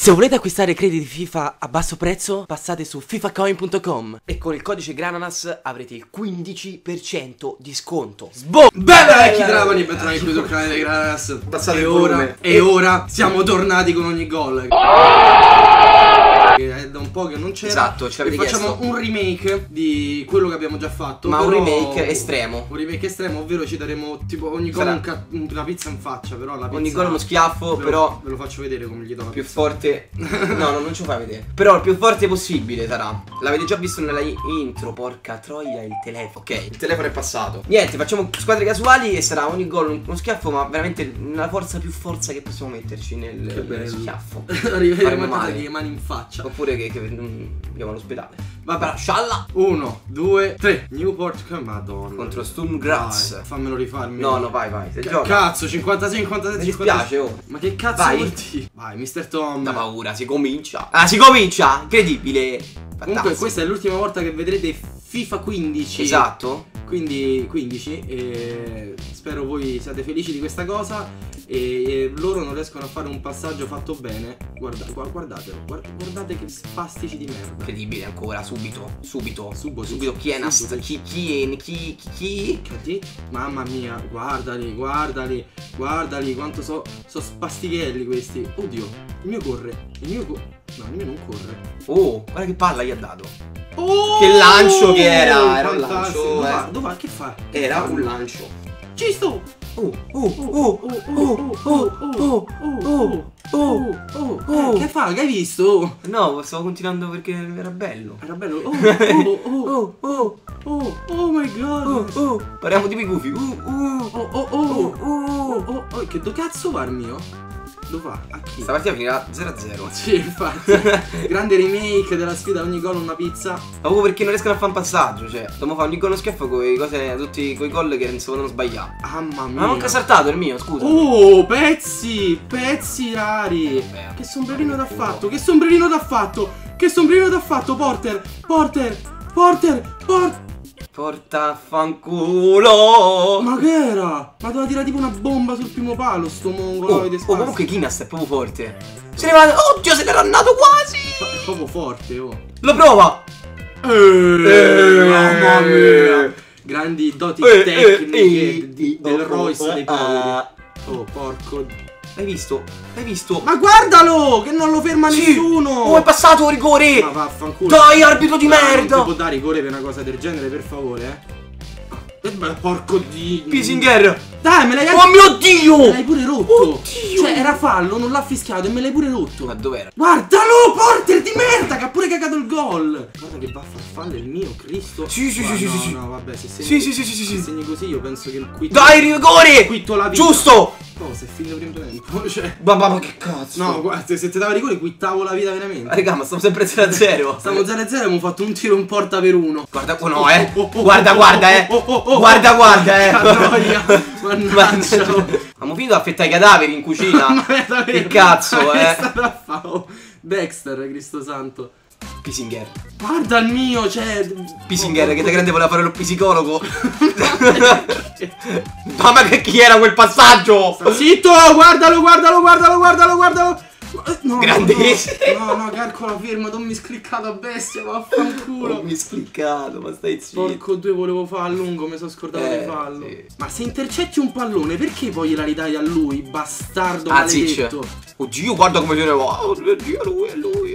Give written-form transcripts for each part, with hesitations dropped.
Se volete acquistare crediti FIFA a basso prezzo, passate su fifacoin.com e con il codice Grananas avrete il 15% di sconto. Sboom! Bella vecchi dragoni, bentornati qui sul canale di Grananas. Passate ora e ora siamo tornati con ogni gol. È da un po' che non c'era. Esatto, ce l'avete chiesto. Facciamo un remake di quello che abbiamo già fatto. Ma però... un remake estremo. Un remake estremo, ovvero ci daremo tipo ogni gol una pizza in faccia. Però la pizza, ogni gol uno schiaffo, però ve lo faccio vedere come gli do la più pizza. forte. No, non ce lo fai vedere. Però il più forte possibile sarà. L'avete già visto nella intro, porca troia, il telefono. Ok, il telefono è passato. Niente, facciamo squadre casuali e sarà ogni gol uno schiaffo, ma veramente la forza più forza che possiamo metterci nel schiaffo. Arriveremo a le mani in faccia. Oppure che andiamo all'ospedale. Vabbè, scialla. 1, 2, 3. Newport, madonna. Contro Sturm Graz. Vai, fammelo rifarmi. No, vai. Se gioca. Cazzo, 56, 57, Mi dispiace, oh. Ma che cazzo Vai. vuol dire? Vai, Mr. Tom. Da paura, si comincia. Ah, si comincia! Incredibile. Comunque Fantastico. questa è l'ultima volta che vedrete FIFA 15. Esatto. Quindi 15 e spero voi siate felici di questa cosa. E loro non riescono a fare un passaggio fatto bene. Guardatelo, guardate che spastici di merda. Incredibile ancora, subito. Subito Chienast. Chi? Che ha detto? Mamma mia, guardali quanto so spastichelli questi. Oddio, il mio corre. No, il mio non corre. Oh, guarda che palla gli ha dato. Oh, che lancio che era! Era un fantastico. lancio. Dov'è? Che fa? Era un lancio. Ci sto! Che fa? Che hai visto? No, stavo continuando perché era bello. Era bello. Oh my god. Parliamo di Gufi. Che do cazzo va il mio? Dove va? A chi? Sta partita finirà 0-0. Sì, infatti. Grande remake della sfida ogni gol una pizza. Ma proprio perché non riescono a fare un passaggio. Cioè, dobbiamo fare ogni gol uno schiaffo con tutti quei gol che non si potevano sbagliare. Mamma mia. Ma non che ha saltato il mio, scusa. Oh, pezzi rari. Beh, Che sombrerino t'ha fatto? Che sombrerino t'ha fatto? Porter. Porta a fanculo. Ma che era? Ma doveva tirare tipo una bomba sul primo palo sto mongolo. Comunque Kinas è proprio forte. Se ne va. Oddio, se n'era andato quasi. È proprio forte, oh. Lo prova. Mamma mia. Grandi doti tecniche del Royce dei poveri. Oh, porco. Hai visto? Ma guardalo! Che non lo ferma nessuno! Oh, è passato rigore! Ma vaffanculo. Dai, arbitro di merda! Non si può dare rigore per una cosa del genere, per favore, porco di... Pisinger! Dai, me l'hai Oh mio Dio! Me l'hai pure rotto! Oddio! Cioè, era fallo, non l'ha fischiato e me l'hai pure rotto! Ma dov'era? Guardalo, Porter di merda, che ha pure cagato il gol! Guarda che va a far fallo il mio, Cristo! Sì. No, vabbè, se segni, Sì. segni così io penso che il quitto... Dai, rigore! Quitto la vita! Giusto! Cosa, è finito primo tempo? Cioè... Ma che cazzo? No, guarda, se ti dava rigore quittavo la vita veramente. Raga, ma stiamo sempre 0-0. Stiamo 0-0 e abbiamo fatto un tiro in porta per uno. Guarda, Guarda, Mannaggia. Abbiamo finito a affettare i cadaveri in cucina. Che cazzo, Dexter, Cristo santo. Pisinger. Guarda il mio, cioè... Pisinger, che da grande voleva fare lo psicologo. Ma che chi era quel passaggio? Zitto, guardalo. No, grandissimo. No, calcola, fermo, non mi scliccato a bestia, vaffanculo. Non mi scliccato, ma stai zitto. Porco due, volevo fare a lungo, mi sono scordato di farlo. Sì. Ma se intercetti un pallone, perché poi gliela ridai a lui, bastardo maledetto? Oddio, guarda come se ne va. Oddio, lui.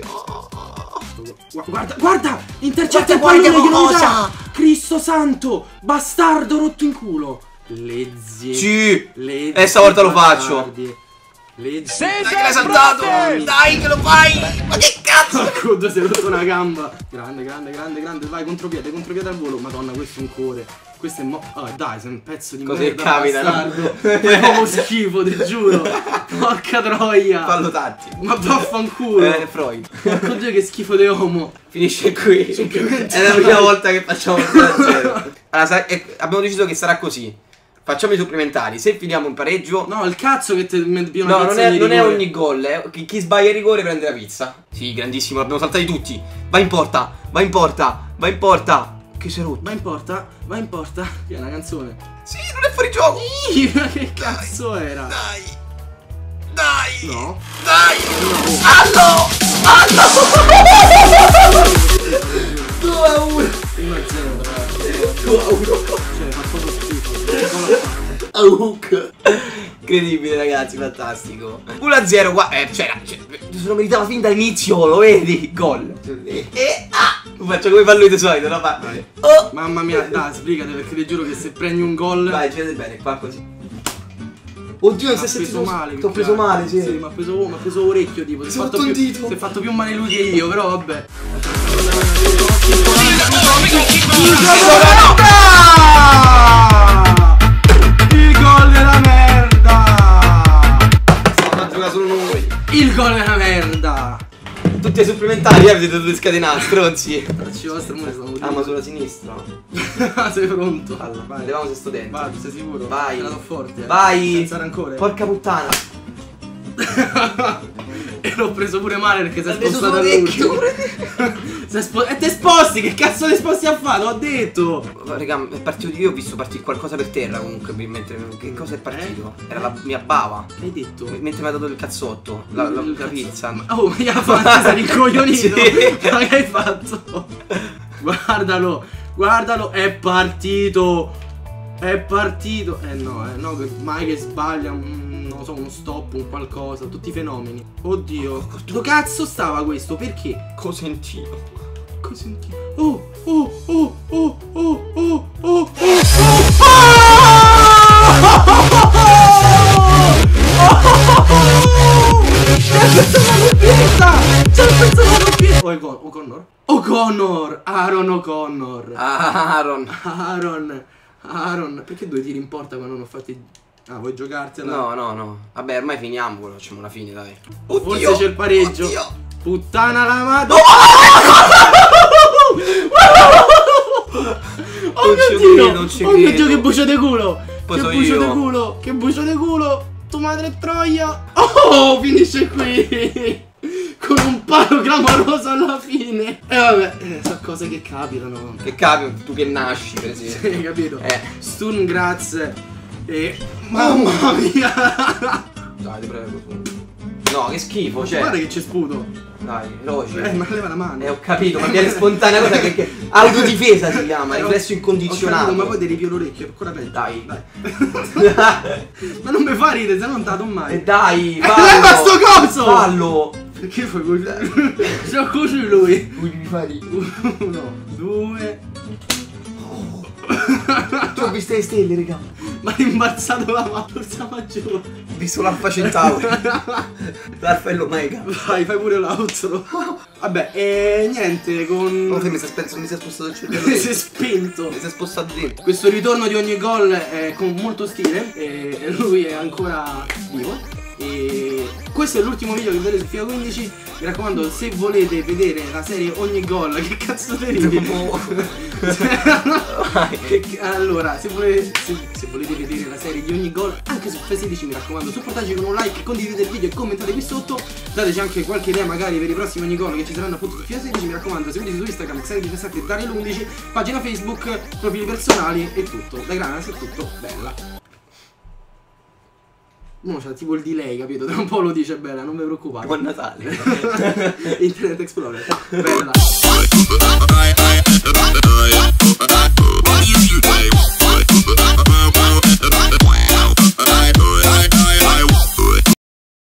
Guarda, intercetta il pallone che non dà. Cristo santo, bastardo rotto in culo. Le zie. Sì. E stavolta lo faccio. Dai che l'hai saltato! Dai che lo fai! Ma che cazzo! Porco, si è rotto una gamba. Grande. Vai, contropiede al volo. Madonna, questo è un cuore. Questo è dai, sei un pezzo di merda. Così capita, bastardo. Fai proprio schifo, ti giuro. Porca troia. Fallo tattico. Ma vaffanculo. Freud. Porco Dio, che schifo di uomo. Finisce qui. È la prima volta che facciamo il 0-0. Allora, abbiamo deciso che sarà così. Facciamo i supplementari, se finiamo in pareggio... No, il cazzo che ti più una pizza non è ogni gol, chi sbaglia il rigore prende la pizza. Sì, grandissimo, l'abbiamo saltati tutti. Va in porta. Che sei rotto? Va in porta. Che è una canzone. Sì, non è fuori gioco. Ma che cazzo era? Dai. No. Dai. No. Facebook. Incredibile ragazzi, fantastico. 1-0 qua. Se lo meritava fin dall'inizio, lo vedi? Gol. Faccio come fa lui di solito, no? Oh. Mamma mia, dai, sbrigate perché ti giuro che se prendi un gol. Vai, ci vede bene, qua così. Oddio, non si è sentito male. Ti ho preso male, sì. Sì, mi ha preso orecchio, tipo. Si è fatto più male lui che io, però vabbè. Il gol della merda! Stiamo a giocare solo noi. Il gol della merda! Tutti ai supplementari, avete dovuto scatenare, stronzi. Bracci vostri, ma sulla sinistra. Sei pronto? Allora, vai, vediamo se sto dentro. Vai, sei sicuro? Vai. Te la do forte. Vai. Senza rancore. Porca puttana. E l'ho preso pure male perché si è L'hai spostato all'ultimo. E te sposti, che cazzo ti sposti a fare? L'ho detto. Raga, è partito io, ho visto partire qualcosa per terra comunque mentre. Che cosa è partito? Era la mia bava. Che hai detto? Mentre mi ha dato il cazzotto. La pizza. Oh, ma gliela fatto, sei rincoglionito. Sì. Ma che hai fatto? Guardalo, guardalo, è partito. È partito. No, mai che sbaglia non so, uno stop, un qualcosa, tutti i fenomeni. Oddio. Dove cazzo stava questo? Perché? Cosentino. Cosentino. Oh. O'Connor. Aaron O'Connor. Aaron. Perché due tiri in porta quando non ho fatti. Ah, vuoi giocartela? No. Vabbè, ormai finiamo, facciamo una fine, dai. Forse c'è il pareggio. Oddio. Puttana la madonna. Oh mio Dio, non ci oh mio credo. Dio, che bucio di culo. Poi Che so bucio io. di culo. Che bucio di culo. Tu madre troia. Oh, finisce qui. Con un palo clamoroso alla fine. E vabbè, sono cose che capitano. Che capi, tu che nasci, per esempio. Hai capito? Sturm Graz. E Mamma mia. Dai, ti prego, su. No, che schifo, cioè. Guarda che c'è sputo. Dai, veloce. Ma leva la mano. Ho capito, ma viene spontanea cosa che autodifesa si chiama, riflesso incondizionato. Ma poi ti ripio l'orecchio, ancora peggio. Dai. Ma non mi fa ridere, se no non te la do mai. E dai, Leva sto coso! Fallo! Perché fai così? Sono così lui. Vuoi fare? 1, 2. Tu ho visto le stelle, raga. Ma hai imbalzato la forza maggiore. Ho visto l'Alfa Centauri. L'Alfa e l'Omega. Vai, fai pure l'outro. Vabbè, e niente, con. Oh, mi si è spostato il cervello. Mi si è spento. Mi si è spostato dentro. Questo ritorno di ogni gol è con molto stile. E lui è ancora vivo. E questo è l'ultimo video che vedrete su FIFA 15. Mi raccomando, se volete vedere la serie ogni gol, che cazzo te ridi? Allora, se volete vedere la serie di ogni gol anche su FIFA 16, mi raccomando, supportateci con un like, condividete il video e commentate qui sotto. Dateci anche qualche idea magari per i prossimi ogni gol che ci saranno appunto su FIFA 16. Mi raccomando, seguiteci su Instagram, Xen17 e Dario11, pagina Facebook, profili personali e tutto. Da Granas è tutto, bella. No, c'ha tipo il delay, capito? Tra un po' lo dice bella, non vi preoccupate. Buon Natale. Internet Explorer. Bella.